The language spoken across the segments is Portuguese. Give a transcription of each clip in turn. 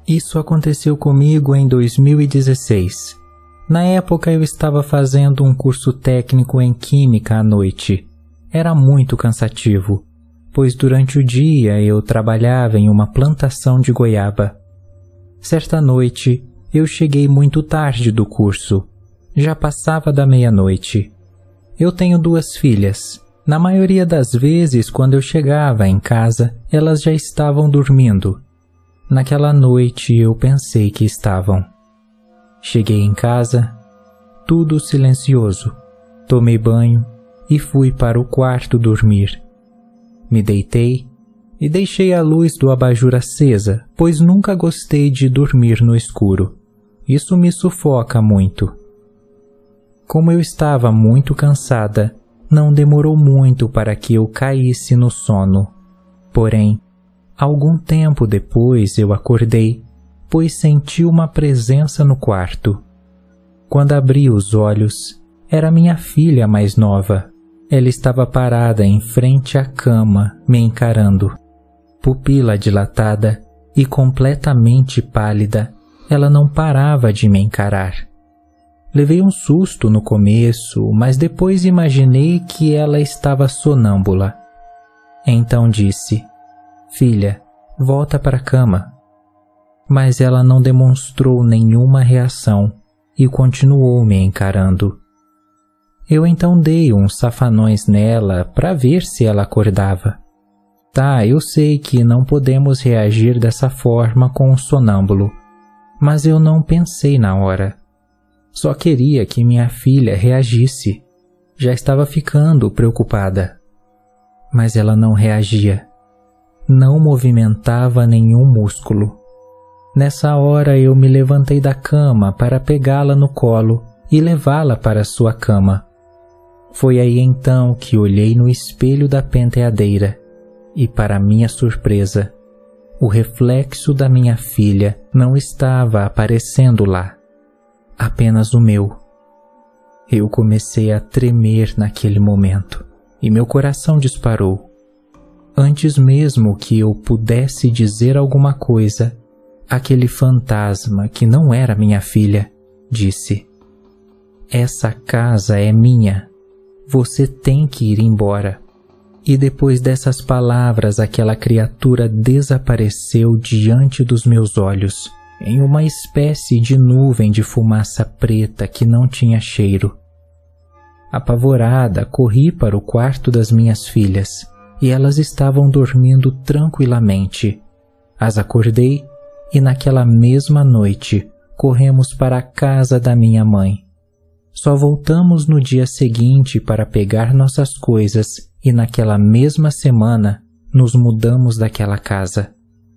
Isso aconteceu comigo em 2016. Na época eu estava fazendo um curso técnico em Química à noite. Era muito cansativo, pois durante o dia eu trabalhava em uma plantação de goiaba. Certa noite, eu cheguei muito tarde do curso. Já passava da meia-noite. Eu tenho 2 filhas. Na maioria das vezes, quando eu chegava em casa, elas já estavam dormindo. Naquela noite eu pensei que estavam. Cheguei em casa, tudo silencioso. Tomei banho e fui para o quarto dormir. Me deitei e deixei a luz do abajur acesa, pois nunca gostei de dormir no escuro. Isso me sufoca muito. Como eu estava muito cansada, não demorou muito para que eu caísse no sono. Porém, algum tempo depois eu acordei, pois senti uma presença no quarto. Quando abri os olhos, era minha filha mais nova. Ela estava parada em frente à cama, me encarando. Pupila dilatada e completamente pálida, ela não parava de me encarar. Levei um susto no começo, mas depois imaginei que ela estava sonâmbula. Então disse: "Filha, volta para a cama." Mas ela não demonstrou nenhuma reação e continuou me encarando. Eu então dei uns safanões nela para ver se ela acordava. Tá, eu sei que não podemos reagir dessa forma com um sonâmbulo, mas eu não pensei na hora. Só queria que minha filha reagisse. Já estava ficando preocupada. Mas ela não reagia. Não movimentava nenhum músculo. Nessa hora eu me levantei da cama para pegá-la no colo e levá-la para sua cama. Foi aí então que olhei no espelho da penteadeira e, para minha surpresa, o reflexo da minha filha não estava aparecendo lá. Apenas o meu. Eu comecei a tremer naquele momento e meu coração disparou. Antes mesmo que eu pudesse dizer alguma coisa, aquele fantasma, que não era minha filha, disse: "Essa casa é minha. Você tem que ir embora." E depois dessas palavras, aquela criatura desapareceu diante dos meus olhos, em uma espécie de nuvem de fumaça preta que não tinha cheiro. Apavorada, corri para o quarto das minhas filhas, e elas estavam dormindo tranquilamente. As acordei e naquela mesma noite corremos para a casa da minha mãe. Só voltamos no dia seguinte para pegar nossas coisas e naquela mesma semana nos mudamos daquela casa.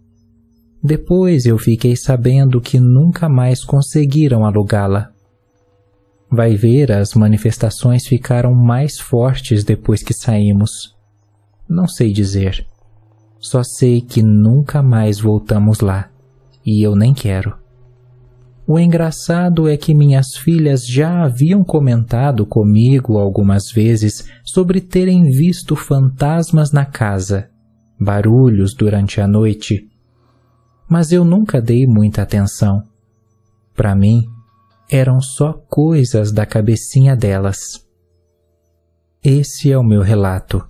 Depois eu fiquei sabendo que nunca mais conseguiram alugá-la. Vai ver, as manifestações ficaram mais fortes depois que saímos. Não sei dizer. Só sei que nunca mais voltamos lá, e eu nem quero. O engraçado é que minhas filhas já haviam comentado comigo algumas vezes sobre terem visto fantasmas na casa, barulhos durante a noite. Mas eu nunca dei muita atenção. Para mim, eram só coisas da cabecinha delas. Esse é o meu relato.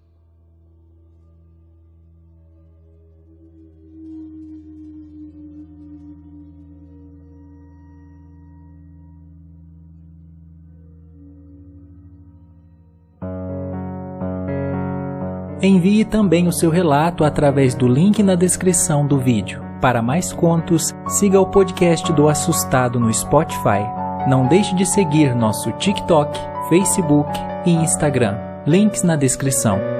Envie também o seu relato através do link na descrição do vídeo. Para mais contos, siga o podcast do Assustado no Spotify. Não deixe de seguir nosso TikTok, Facebook e Instagram. Links na descrição.